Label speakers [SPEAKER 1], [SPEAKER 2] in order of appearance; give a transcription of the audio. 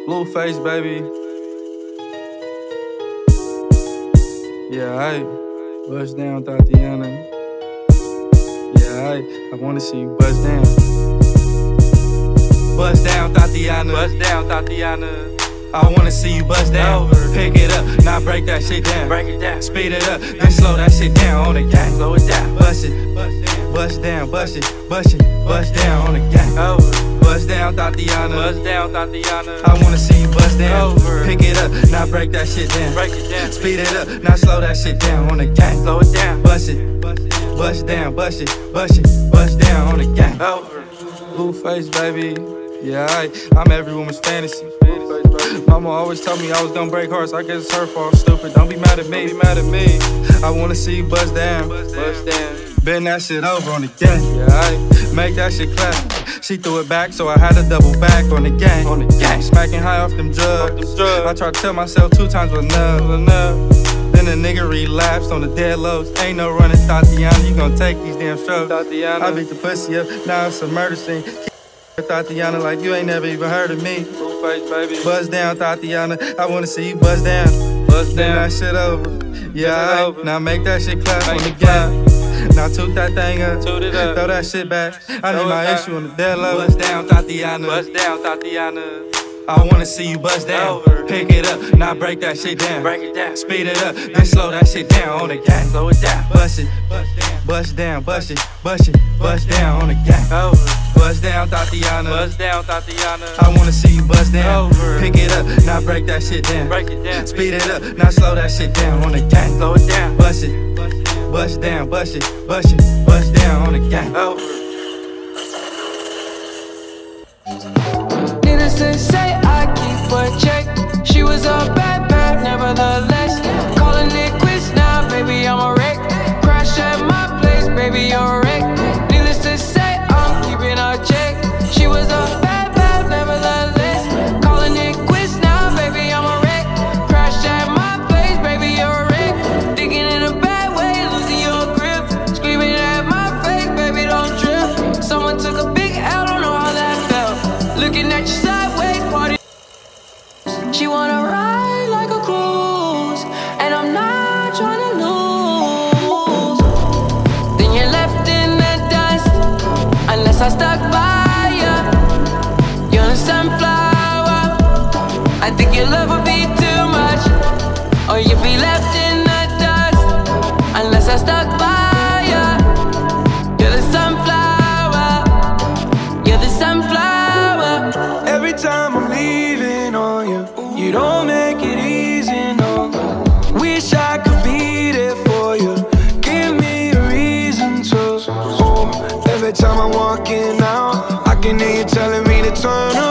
[SPEAKER 1] Blueface, baby. Yeah, aight. Bust down, Tatiana. Yeah, aight. I wanna see you bust down. Bust down, Tatiana. Bust down, Tatiana. I wanna see you bust down. Pick it up, now break that shit down. Break it down. Speed it up, then slow that shit down on the gang. Slow it down. Bust it, bust down, bust it, bust it, bust down on the gang. Bust down, Tatiana. Bust down, Tatiana. I wanna see you bust down. Pick it up, now break that shit down. Break it down. Speed it up, now slow that shit down on the gang. Slow it down. Bust it, bust down, bust it, bust it, bust down on the gang. Blueface, baby. Yeah, I'm every woman's fantasy. Mama always told me I was gonna break hearts. I guess it's her fault. Stupid. Don't be mad at me. Be mad at me. I wanna see you bust down. Bust down. Bend that shit over on the gang. Yeah, make that shit clap. She threw it back, so I had to double back on the gang. On the gang. Smacking high off them drugs. I tried to tell myself 2 times was enough. Then the nigga relapsed on the dead lows. Ain't no running, Tatiana. You gon' take these damn strokes. Tatiana. I beat the pussy up. Now it's a murder scene. Tatiana, like you ain't never even heard of me. Blueface, baby. Buzz down, Tatiana. I wanna see you buzz down. Buzz down. That shit over. Yeah, now make that shit clap on the gang. Now toot that thing up. Toot it up. Throw that shit back. I need my issue on the dead low. Buzz down, Tatiana. Buzz down, Tatiana. I wanna see you bust down. Pick it up, now break that shit down. Break it down. Speed it up, then slow that shit down on the gang. Slow it down. Bust it, bust down, bust it, bust it, bust down on the gang. Bust down, Tatiana. Bust down, Tatiana. I wanna see you bust down. Pick it up, now break that shit down. Break it down. Speed it up, now slow that shit down on the gang. Slow it down. Bust it, bust down, bust it, bust it, bust down on the gang.
[SPEAKER 2] Needless to say, I keep a check. She was a bad, nevertheless. Calling it quits now, baby, I'm a wreck. Crash at my place, baby, you're a wreck. Needless to say, I'm keeping a check. She was a bad, nevertheless. Calling it quits now, baby, I'm a wreck. Crash at my place, baby, you're a wreck. Thinking in a bad way, losing your grip. Screaming at my face, baby, don't trip. Someone took a big L, don't know how that felt. Looking at you sideways, party. She wanna ride like a cruise, and I'm not trying to lose. Then you're left in the dust, unless I stuck by ya. You're a sunflower. I think your love would be too much, or you'd be left in the dust, unless I stuck by ya. You're the sunflower. You're the sunflower.
[SPEAKER 3] Every time I'm leaving on you, you don't make it easy, no. Wish I could be there for you. Give me a reason to. Oh, every time I'm walking out, I can hear you telling me to turn